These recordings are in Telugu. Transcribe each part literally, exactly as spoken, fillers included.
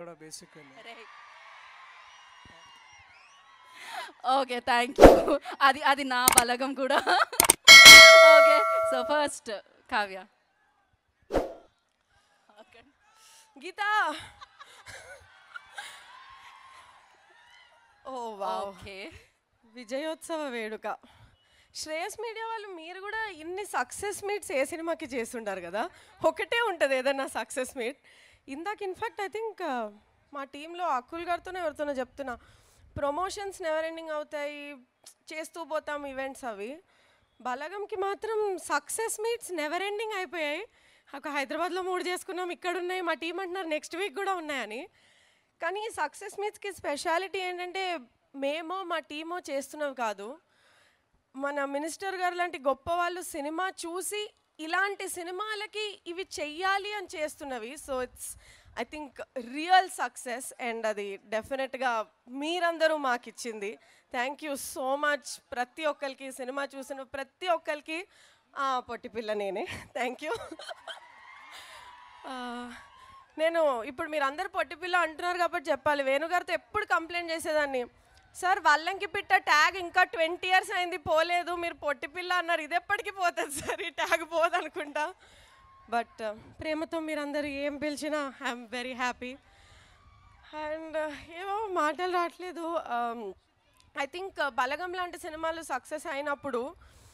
కూడా బేసికల్లీ. Okay, thank you. అది అది నా బలగం కూడా. Okay, so first Kavya. Geeta. Oh wow. Okay, విజయోత్సవ వేడుక. శ్రేయస్ మీడియా వాళ్ళు మీరు కూడా ఇన్ని సక్సెస్ మీట్స్ ఏ సినిమాకి చేస్తుంటారు కదా, ఒకటే ఉంటుంది ఏదన్నా సక్సెస్ మీట్. ఇందాక ఇన్ఫ్యాక్ట్ ఐ థింక్ మా టీంలో అకుల్ గారితోనే ఎవరితోనో చెప్తున్నా, ప్రమోషన్స్ నెవర్ ఎండింగ్ అవుతాయి, చేస్తూ పోతాం ఈవెంట్స్ అవి. బలగంకి మాత్రం సక్సెస్ మీట్స్ నెవర్ ఎండింగ్ అయిపోయాయి. ఒక హైదరాబాద్లో మూడు చేసుకున్నాం, ఇక్కడ ఉన్నాయి, మా టీం అంటున్నారు నెక్స్ట్ వీక్ కూడా ఉన్నాయని. కానీ ఈ సక్సెస్ మీట్స్కి స్పెషాలిటీ ఏంటంటే మేమో మా టీమో చేస్తున్నవి కాదు, మన మినిస్టర్ గారు లాంటి గొప్ప వాళ్ళు సినిమా చూసి ఇలాంటి సినిమాలకి ఇవి చెయ్యాలి అని చేస్తున్నవి. So it's I think real success and అది డెఫినెట్గా మీరందరూ మాకు ఇచ్చింది. Thank you so much. ప్రతి ఒక్కరికి సినిమా చూసిన ప్రతి ఒక్కరికి పొట్టి పిల్ల నేనే. Thank you. నేను ఇప్పుడు మీరు అందరు పొట్టి పిల్ల అంటున్నారు కాబట్టి చెప్పాలి, వేణుగారితో ఎప్పుడు కంప్లైంట్ చేసేదాన్ని, సార్ వల్లంకి పిట్ట ట్యాగ్ ఇంకా ట్వంటీ ఇయర్స్ అయింది పోలేదు, మీరు పొట్టి పిల్ల అన్నారు, ఇది ఎప్పటికీ పోతుంది సార్, ఈ ట్యాగ్ పోదు అనుకుంటా. బట్ ప్రేమతో మీరందరూ ఏం పిలిచినా ఐఎమ్ వెరీ హ్యాపీ. అండ్ ఏమో మాటలు రావట్లేదు. ఐ థింక్ బలగం లాంటి సినిమాలు సక్సెస్ అయినప్పుడు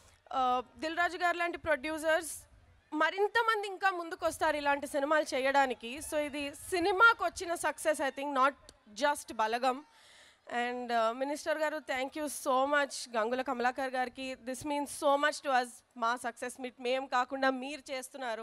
దిల్ రాజు గారు లాంటి ప్రొడ్యూసర్స్ మరింత మంది ఇంకా ముందుకు వస్తారు ఇలాంటి సినిమాలు చేయడానికి. సో ఇది సినిమాకు వచ్చిన success I think, not just Balagam. And minister గారు thank you so much. Gangula Kamalakar గారికి this means so much to us. మా సక్సెస్ మీట్ మేము కాకుండా మీరు చేస్తున్నారు.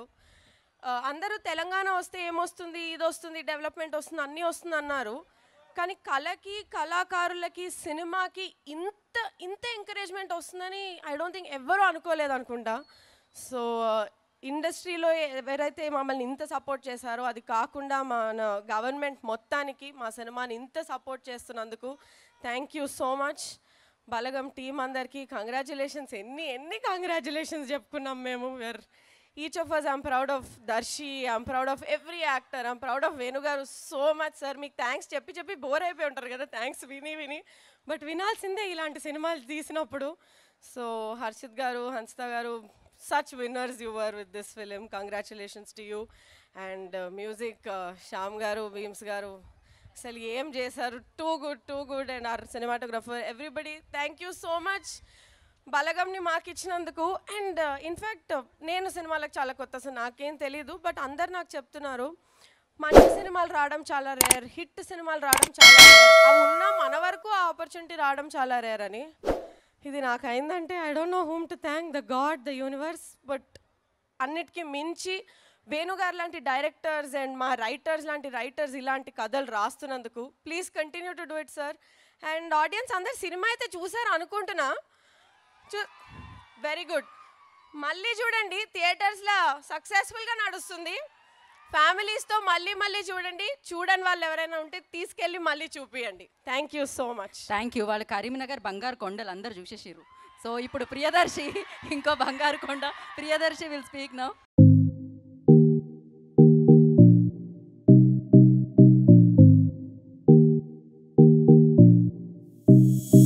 అందరూ తెలంగాణ వస్తే ఏమొస్తుంది, ఇది వస్తుంది, డెవలప్మెంట్ వస్తుంది, అన్నీ వస్తుంది అన్నారు. కానీ కళకి, కళాకారులకి, సినిమాకి ఇంత ఇంత ఎంకరేజ్మెంట్ వస్తుందని ఐ డోంట్ థింక్ ఎవరు అనుకోలేదు అనుకుంటా. సో ఇండస్ట్రీలో ఎవరైతే మమ్మల్ని ఇంత సపోర్ట్ చేశారో, అది కాకుండా మన గవర్నమెంట్ మొత్తానికి మా సినిమాని ఇంత సపోర్ట్ చేస్తున్నందుకు thank you so much. Balagam team అందరికీ కంగ్రాచులేషన్స్. ఎన్ని ఎన్ని కంగ్రాచులేషన్స్ చెప్పుకున్నాం మేము. Where each of us. I'm proud of Darshi, I'm proud of every actor, I'm proud of వేణుగారు సో మచ్. సార్ మీకు థ్యాంక్స్ చెప్పి చెప్పి బోర్ అయిపోయి ఉంటారు కదా థ్యాంక్స్ విని విని, బట్ వినాల్సిందే ఇలాంటి సినిమాలు తీసినప్పుడు. సో హర్షిత్ గారు, హన్సిత గారు, such winners you were with this film. Congratulations to you. And uh, music, uh, Shyam garu, Beams garu, asalu em chesaru, too good, too good. And our cinematographer, everybody, thank you so much. Balagam ni maak ichinanduku. And uh, in fact nenu సినిమాలకు చాలా కొత్త, సో నాకేం తెలీదు, బట్ అందరు నాకు చెప్తున్నారు మంచి సినిమాలు రావడం చాలా రేర్, హిట్ సినిమాలు రావడం చాలా రేర్, అవి ఉన్నా మన వరకు ఆ ఆపర్చునిటీ రావడం చాలా రేర్ అని. ఇది నాకు అయిందంటే I don't know whom to thank, the God, the universe. But అన్నిటికీ మించి వేణుగారు లాంటి డైరెక్టర్స్ అండ్ మా రైటర్స్ లాంటి రైటర్స్ ఇలాంటి కథలు రాస్తున్నందుకు please continue to do it sir. And audience అందరు సినిమా అయితే చూసారు అనుకుంటున్నా, చూ వెరీ గుడ్. మళ్ళీ చూడండి, థియేటర్స్లో సక్సెస్ఫుల్గా నడుస్తుంది. ఫ్యామిలీస్తో మళ్ళీ మళ్ళీ చూడండి. చూడని వాళ్ళు ఎవరైనా ఉంటే తీసుకెళ్ళి మళ్ళీ చూపియండి. Thank you so much. Thank you. వాళ్ళు కరీంనగర్ బంగారు కొండలు అందరు చూసేసారు. సో ఇప్పుడు ప్రియదర్శి ఇంకో బంగారు కొండ, ప్రియదర్శి విల్ స్పీక్ నౌ.